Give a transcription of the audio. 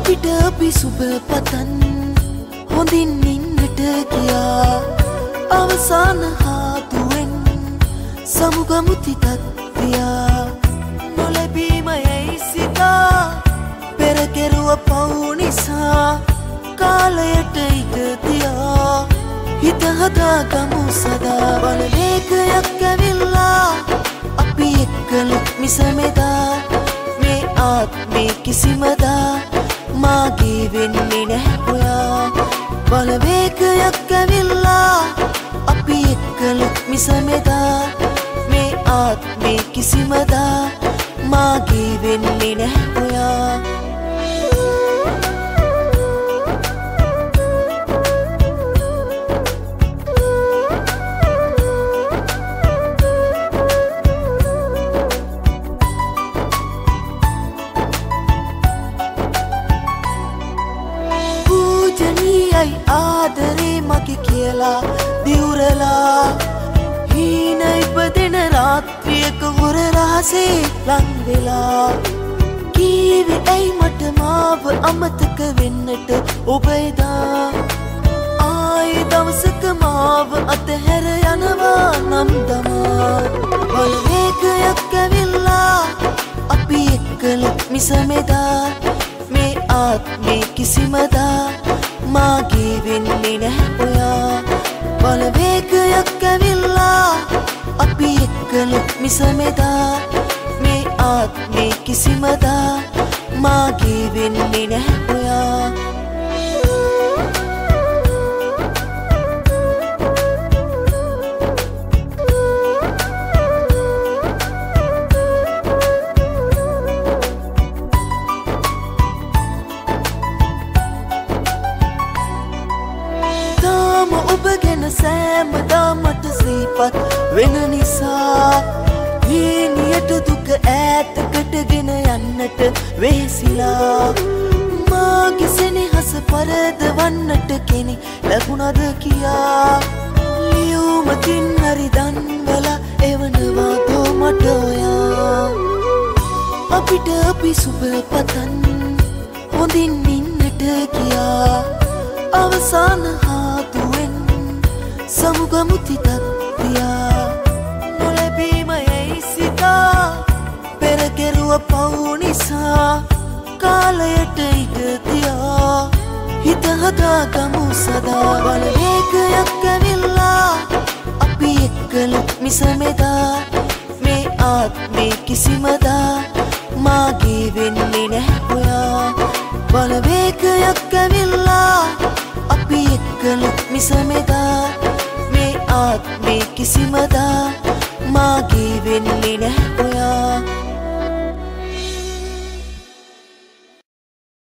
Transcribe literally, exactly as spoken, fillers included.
අපිට අපි සුබ පතන් හොඳින් ඉන්නට ගියා අවසාන හාතුවෙන් සමුගමු තිතක් තියා නොලැබීමයි සිතා පෙර කෙරුව පව් නිසා කාලයට ඉඩ තියා හිත හදාගමු සදා බලවේගයක් ඇවිල්ලා අපි එක්කලුත් මිසමෙදා මේ ආත්මේ කිසිමදා මාගේ වෙන්නේ නැහැ ඔයා බලවේගයක් ඇවිල්ලා අපි එක්කලුත් මිසමෙදා මේ ආත්මේ කිසිමදා මාගේ වෙන්නේ නැහැ ඔයා ආදරේ මගේ කියලා දිවුරලා හීන ඉපදෙන රාත්‍රියක හොර රහසේ ලං වෙලා කීවේ ඇයි මට මාව අමතක වෙන්නට ඔබ එදා ආයේ දවසක මාව අතහැර යනවා නම් දමා බලවේගයක් ඇවිල්ලා අපි එක්කලුත් මිසමෙදා මේ ආත්මේ කිසිමදා මාගේ වෙන්නේ නැහැ ඔයා බලවේගයක් ඇවිල්ලා අපි එක්කලුත් මිසමෙදා මේ ආත්මේ කිසිමදා මාගේ වෙන්නේ නැහැ ඔයා සෑමදා මට සිහිපත් වෙන නිසා හීනියට දුක ඈතකටගෙන යන්නට වෙහෙසිලා මාගේ සෙනෙහස පරදවන්නට කෙනෙක් ලැබුණද කියා ලියුමකින් හරි දන්වලා එවනවා දෝ මට ඔයා අපිට අපි සුබ පතන් හොඳින් ඉන්නට ගියා අවසාන හාතුවෙන් සමුගමු තිතක් තියා නොලැබීමයි සිතා පෙර කෙරුව පව් නිසා කාලයට ඉඩ තියා හිත හදාගමු සදා බලවේගයක් ඇවිල්ලා අපි එක්කලුත් මිසමෙදා මේ ආත්මේ කිසිමදා මාගේ වෙන්නේ නැහැ ඔයා බලවේගයක් ඇවිල්ලා අපි එක්කලුත් මිසමෙදා ආත්මේ කිසිමදා මාගේ වෙන්නේ නැහැ ඔයා